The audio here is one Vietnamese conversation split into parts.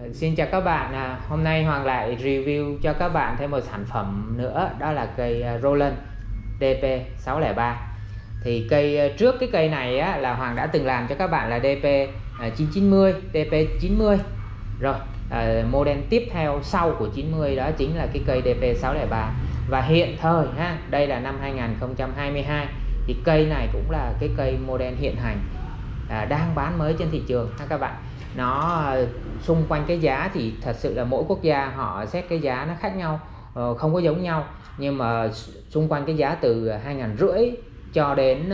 Xin chào các bạn, hôm nay Hoàng lại review cho các bạn thêm một sản phẩm nữa, đó là cây Roland DP603. Thì trước cái cây này á, là Hoàng đã từng làm cho các bạn là DP990, DP90 rồi. Model tiếp theo sau của 90 đó chính là cái cây DP603. Và hiện thời ha, đây là năm 2022 thì cây này cũng là cái cây model hiện hành đang bán mới trên thị trường ha các bạn. Nó xung quanh cái giá thì thật sự là mỗi quốc gia họ xét cái giá nó khác nhau, không có giống nhau, nhưng mà xung quanh cái giá từ 2.500 cho đến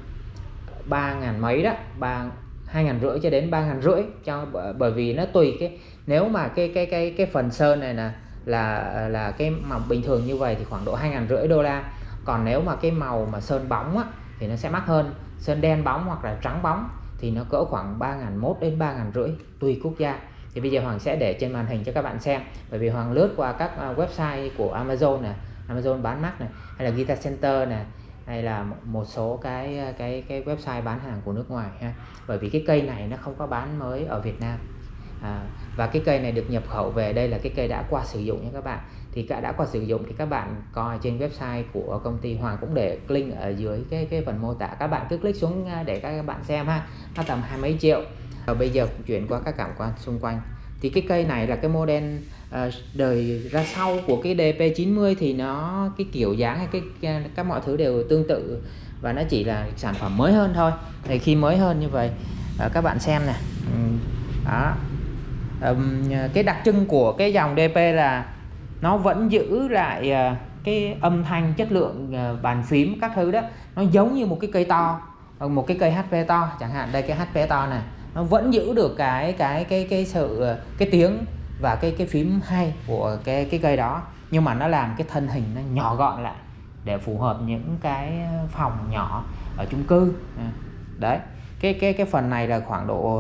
3.000 mấy đó, 2.500 cho đến 3.500 bởi vì nó tùy cái, nếu mà cái phần sơn này nè là cái màu bình thường như vậy thì khoảng độ 2.500 đô la. Còn nếu mà cái màu mà sơn bóng á, thì nó sẽ mắc hơn, sơn đen bóng hoặc là trắng bóng thì nó cỡ khoảng 3.100 đến 3.500 tùy quốc gia. Thì bây giờ Hoàng sẽ để trên màn hình cho các bạn xem, bởi vì Hoàng lướt qua các website của Amazon này, Amazon bán mắt này, hay là Guitar Center này, hay là một số cái website bán hàng của nước ngoài ha. Bởi vì cái cây này nó không có bán mới ở Việt Nam. Và cái cây này được nhập khẩu về, đây là cái cây đã qua sử dụng nha các bạn. Thì đã qua sử dụng thì các bạn coi trên website của công ty, Hoàng cũng để link ở dưới cái phần mô tả, các bạn cứ click xuống để các bạn xem ha. Nó tầm 20 mấy triệu. Rồi bây giờ chuyển qua các cảm quan xung quanh. Thì cái cây này là cái model đời ra sau của cái DP90 thì nó cái kiểu dáng hay các mọi thứ đều tương tự, và nó chỉ là sản phẩm mới hơn thôi. Thì khi mới hơn như vậy các bạn xem nè, đó. Cái đặc trưng của cái dòng DP là nó vẫn giữ lại cái âm thanh, chất lượng bàn phím các thứ đó, nó giống như một cái cây to, một cái cây HP to chẳng hạn. Đây cái HP to này nó vẫn giữ được cái tiếng và cái phím hay của cái cây đó, nhưng mà nó làm cái thân hình nó nhỏ gọn lại để phù hợp những cái phòng nhỏ ở chung cư. Đấy, cái phần này là khoảng độ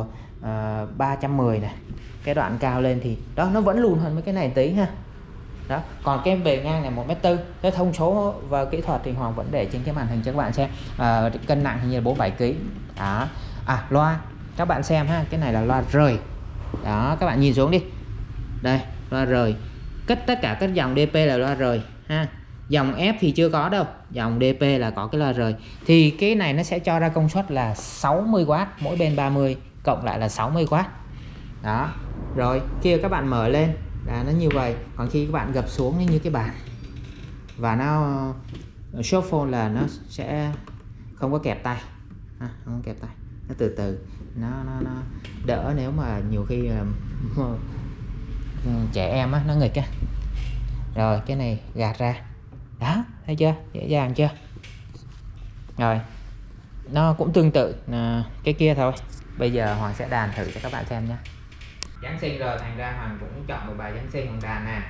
310 này, cái đoạn cao lên thì đó nó vẫn lùn hơn mấy cái này tí ha. Đó, còn cái bề ngang này 1m4. Cái thông số và kỹ thuật thì Hoàng vẫn để trên cái màn hình cho các bạn xem. Cân nặng hình như là 47 kg. Đó. Loa các bạn xem ha, cái này là loa rời. Đó, các bạn nhìn xuống đi. Đây, loa rời. Tất cả các dòng DP là loa rời ha. Dòng F thì chưa có đâu, dòng DP là có cái loa rời. Thì cái này nó sẽ cho ra công suất là 60W, mỗi bên 30 cộng lại là 60W. Đó. Rồi, khi các bạn mở lên là nó như vậy. Còn khi các bạn gập xuống như cái bàn và nó shuffle là nó sẽ không có kẹp tay, không có kẹp tay, nó từ từ, nó đỡ nếu mà nhiều khi trẻ em á, nó nghịch á. Rồi cái này gạt ra, đó, thấy chưa, dễ dàng chưa. Rồi nó cũng tương tự cái kia thôi. Bây giờ Hoàng sẽ đàn thử cho các bạn xem nhé. Giáng sinh rồi, thành ra Hoàng cũng chọn một bài Giáng sinh Hoàng đàn nè.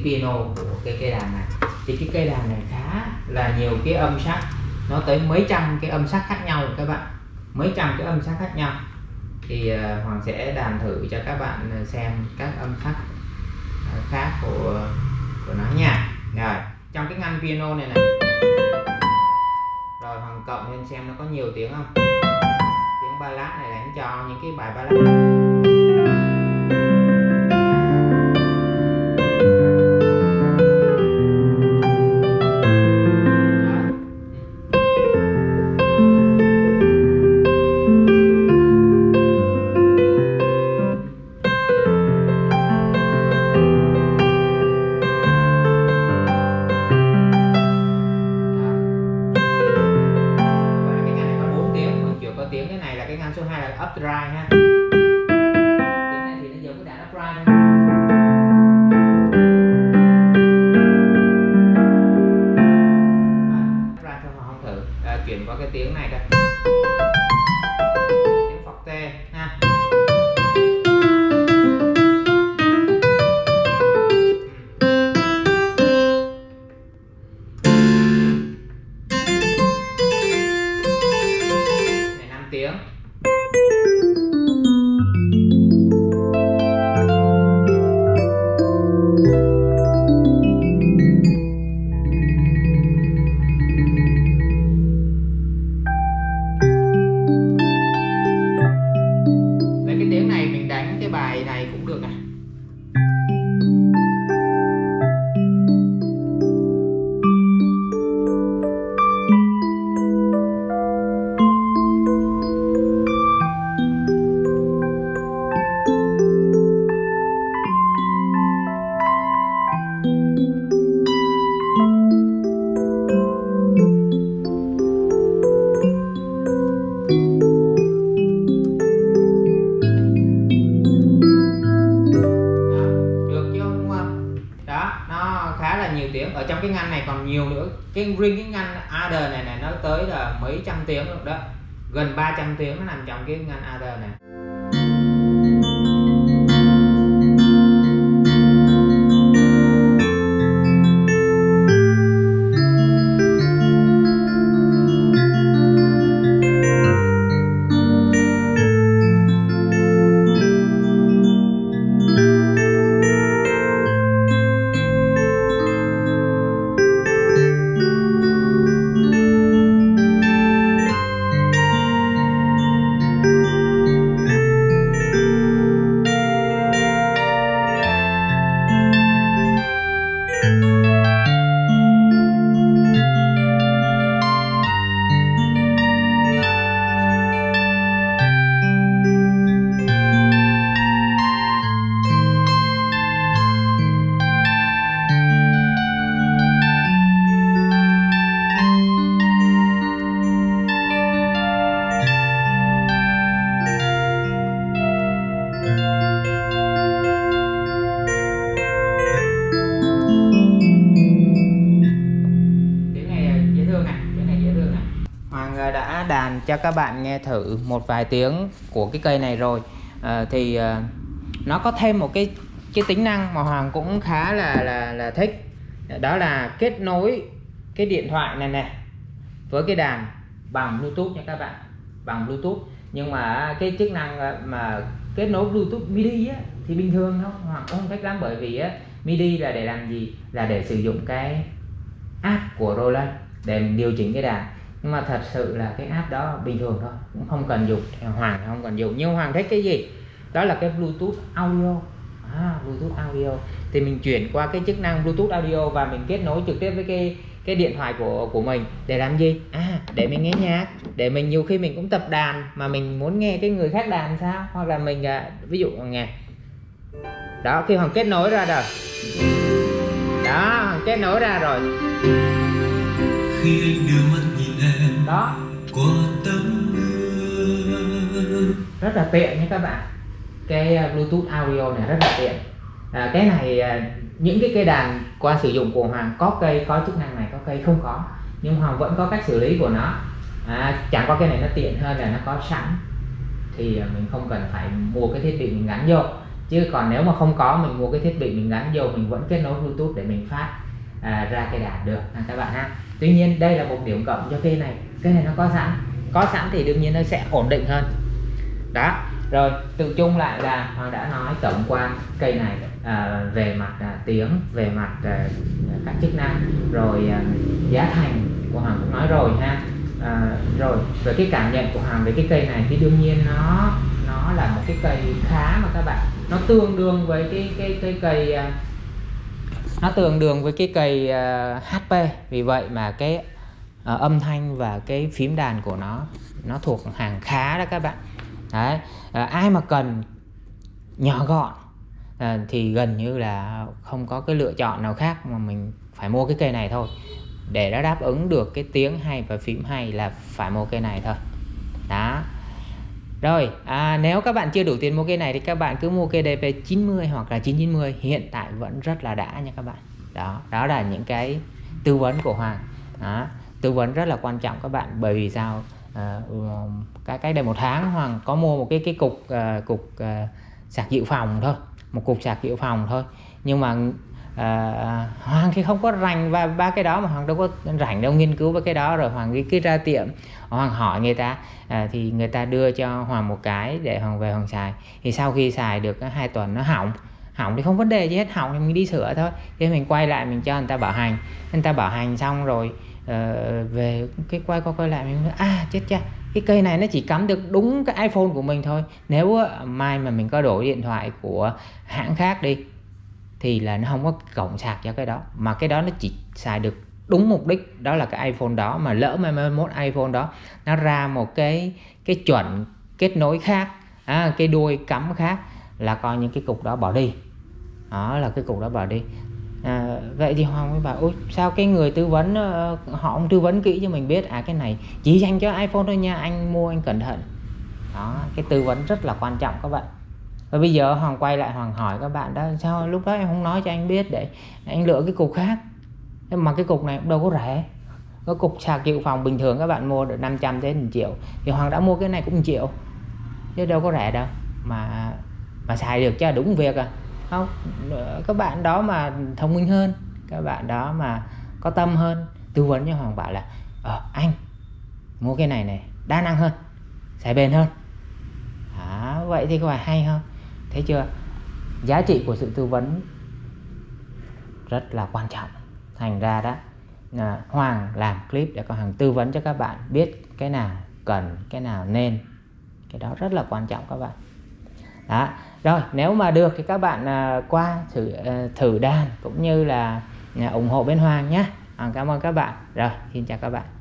piano của cái cây đàn này. Thì cái cây đàn này khá là nhiều cái âm sắc, nó tới mấy trăm cái âm sắc khác nhau rồi các bạn, mấy trăm cái âm sắc khác nhau. Thì Hoàng sẽ đàn thử cho các bạn xem các âm sắc khác của nó nha. Rồi trong cái ngăn piano này này, rồi Hoàng cộng lên xem nó có nhiều tiếng không. Tiếng ballad này đánh cho những cái bài ballad. Tiếng cái này là cái ngăn số 2 là upright ha. Tiếng này thì nó giống cái đàn upright thôi. Upright thôi mà không thử. Chuyển qua cái tiếng này coi. Tiếng forte ha. Tiếng. Lấy cái tiếng này mình đánh cái bài này cũng được này. Nhiều tiếng. Ở trong cái ngăn này còn nhiều nữa. Riêng cái ngăn other này nó tới là mấy trăm tiếng rồi đó, gần 300 tiếng nó nằm trong cái ngăn other này. Đã đàn cho các bạn nghe thử một vài tiếng của cái cây này rồi. Thì nó có thêm một cái tính năng mà Hoàng cũng khá là thích, đó là kết nối cái điện thoại này nè với cái đàn bằng Bluetooth nha các bạn, bằng Bluetooth. Nhưng mà cái chức năng mà kết nối Bluetooth MIDI á, thì bình thường Hoàng cũng không thích lắm, bởi vì á, MIDI là để làm gì? Là để sử dụng cái app của Roland để mình điều chỉnh cái đàn. Nhưng mà thật sự là cái app đó bình thường thôi, cũng không cần dùng. Hoàng không cần dùng. Nhưng Hoàng thích cái gì? Đó là cái Bluetooth audio. Bluetooth audio thì mình chuyển qua cái chức năng Bluetooth audio và mình kết nối trực tiếp với cái điện thoại của mình để làm gì? Để mình nghe nhạc, để mình nhiều khi mình cũng tập đàn mà mình muốn nghe cái người khác đàn sao, hoặc là mình ví dụ nghe đó, khi Hoàng kết nối ra rồi đó, Hoàng kết nối ra rồi khi anh đưa mắt nhìn em đó, qua tấm gương. rất là tiện nha các bạn. Cái Bluetooth audio này rất là tiện. Cái này những cái cây đàn qua sử dụng của Hoàng có cây có chức năng này, có cây không có, nhưng Hoàng vẫn có cách xử lý của nó. Chẳng qua cái này nó tiện hơn là nó có sẵn, thì mình không cần phải mua cái thiết bị mình gắn vô. chứ còn nếu mà không có, mình mua cái thiết bị mình gắn vô, mình vẫn kết nối Bluetooth để mình phát ra cây đàn được các bạn ha. Tuy nhiên đây là một điểm cộng cho cây này nó có sẵn thì đương nhiên nó sẽ ổn định hơn đó. Rồi tự chung lại là Hoàng đã nói tổng quan cây này về mặt tiếng, về mặt các chức năng, rồi giá thành của Hoàng cũng nói rồi ha. Rồi về cái cảm nhận của Hoàng về cái cây này thì đương nhiên nó là một cái cây khá mà các bạn, nó tương đương với cái cây nó tương đương với cái cây HP, vì vậy mà cái âm thanh và cái phím đàn của nó thuộc hàng khá đó các bạn. Đấy, ai mà cần nhỏ gọn thì gần như là không có cái lựa chọn nào khác mà mình phải mua cái cây này thôi. Để nó đáp ứng được cái tiếng hay và phím hay là phải mua cây này thôi đó. Rồi nếu các bạn chưa đủ tiền mua cây này thì các bạn cứ mua cây DP90 hoặc là 990, hiện tại vẫn rất là đã nha các bạn. Đó là những cái tư vấn của Hoàng đó. Tư vấn rất là quan trọng các bạn, bởi vì sao cách đây 1 tháng Hoàng có mua một cái cục sạc dự phòng thôi, một cục sạc dự phòng thôi, nhưng mà Hoàng thì không có rành và ba cái đó, mà Hoàng đâu có rảnh đâu nghiên cứu với cái đó. Rồi Hoàng cứ ra tiệm Hoàng hỏi người ta thì người ta đưa cho Hoàng một cái để Hoàng về Hoàng xài. Thì sau khi xài được 2 tuần nó hỏng thì không vấn đề gì hết, hỏng thì mình đi sửa thôi. Thế mình quay lại mình cho người ta bảo hành xong rồi về cái quay lại mình nói chết cha, cái cây này nó chỉ cắm được đúng cái iPhone của mình thôi. Nếu mai mà mình có đổi điện thoại của hãng khác đi thì là nó không có cổng sạc cho cái đó, mà cái đó nó chỉ xài được đúng mục đích đó là cái iPhone đó. Mà lỡ mai mốt iPhone đó nó ra một cái chuẩn kết nối khác, cái đuôi cắm khác, là coi như cái cục đó bỏ đi. Đó là cái cục đó bỏ đi. Vậy thì Hoàng mới bảo ôi sao cái người tư vấn họ không tư vấn kỹ cho mình biết cái này chỉ dành cho iPhone thôi nha, anh mua anh cẩn thận. Đó, cái tư vấn rất là quan trọng các bạn. Và bây giờ Hoàng quay lại Hoàng hỏi các bạn đó, sao lúc đó em không nói cho anh biết để anh lựa cái cục khác. Mà cái cục này cũng đâu có rẻ. Cái cục sạc dự phòng bình thường các bạn mua được 500 đến 1 triệu, thì Hoàng đã mua cái này cũng 1 triệu, chứ đâu có rẻ đâu, mà xài được cho đúng việc không. Các bạn đó mà thông minh hơn, các bạn đó mà có tâm hơn, tư vấn cho Hoàng bảo là anh mua cái này đa năng hơn, xài bền hơn. Vậy thì có phải hay không? Thấy chưa? Giá trị của sự tư vấn rất là quan trọng. Thành ra đó Hoàng làm clip để có Hoàng tư vấn cho các bạn biết cái nào cần, cái nào nên. Cái đó rất là quan trọng các bạn đó. Rồi nếu mà được thì các bạn qua thử đàn cũng như là ủng hộ bên Hoàng nhé. Hoàng cảm ơn các bạn. Rồi xin chào các bạn.